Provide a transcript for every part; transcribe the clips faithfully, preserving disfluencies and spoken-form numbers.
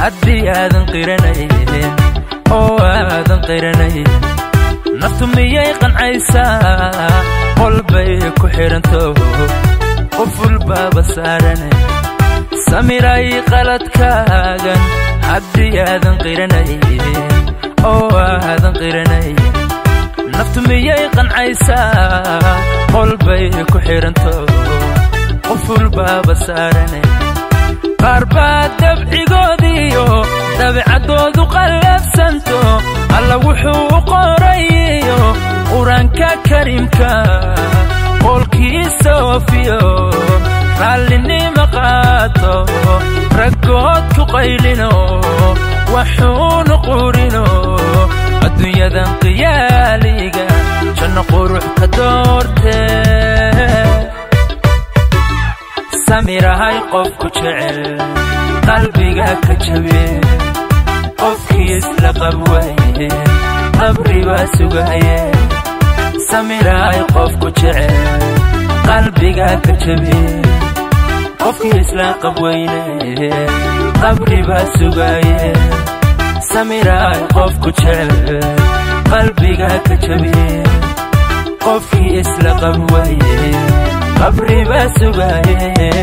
haddii aadan qiranaynin oo aadan qiranaynin naftu miyay qancaysaa qolbay ku xiranto qof walbaaba saaran samiray qaladkaagan haddii aadan qiranaynin oo aadan qiranaynin naftu miyay qancaysaa qolbay ku xiranto qof walbaaba saaran qaar baa dabcigoodiyo dabeecadoodu qallafsanto alla wuxuu u qorayo quraanka kariimka qolkiisa oofiyo raallinima qaato raggood ku qaylino waxuunu qurino adduunyadan qiyaaliga janno qurux ka doortee samirahay qofku jecel qalbiga ka jabe qofkii isla qabwaye qabri baa sugaye samirahay qofku jecel qalbiga ka jabe qofkii isla qabwayne qabri baa sugaye samirahay qofku jecel qalbiga ka jabe qofkii isla qabwaye qabri baa sugaye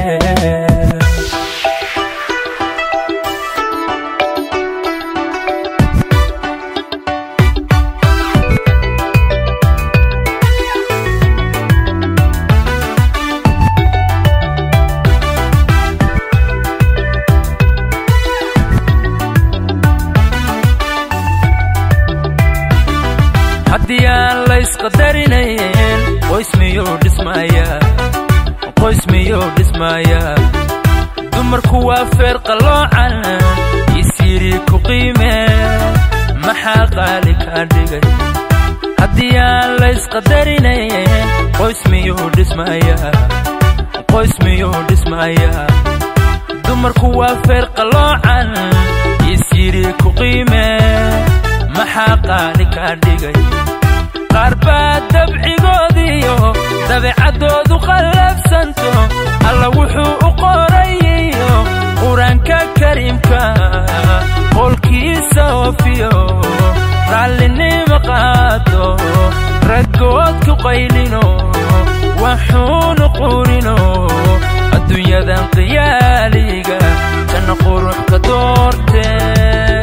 haddii aan la isqadarinayn qoys miyuu dhismayaa qoys miyuu dhismayaa dumarku waa feer qaloocan isiri ku qiimee maxaa qaali kaa dhigay haddii aan la isqadarinayn qoys miyuu dhismayaa qoys miyuu dhismayaa dumarku waa feer qaloocan isiri ku qiimee maxaa qaali kaa dhigay qaar baa dabcigoodiyo dabeecadoodu qallafsanto alla wuxuu u qorayo quraanka kariimka qolkiisa oofiyo raallinima qaato raggood ku qaylino waxuunu qurino adduunyadan qiyaaliga janno qurux ka doortee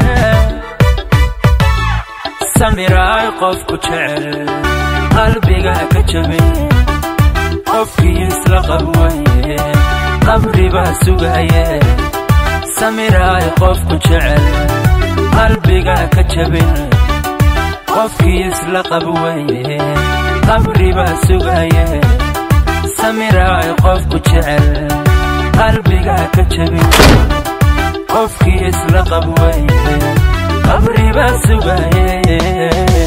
samiraay qofku jecel qalbiga ka jabe qofkii isla qabwaye qabri baa sugaye samiraay qofku jecel qalbiga ka jabe qofkii isla qabwaye qabri baa sugaye samiraay qofku jecel qalbiga ka jabe qofkii isla qabwaye qabri baa sugaye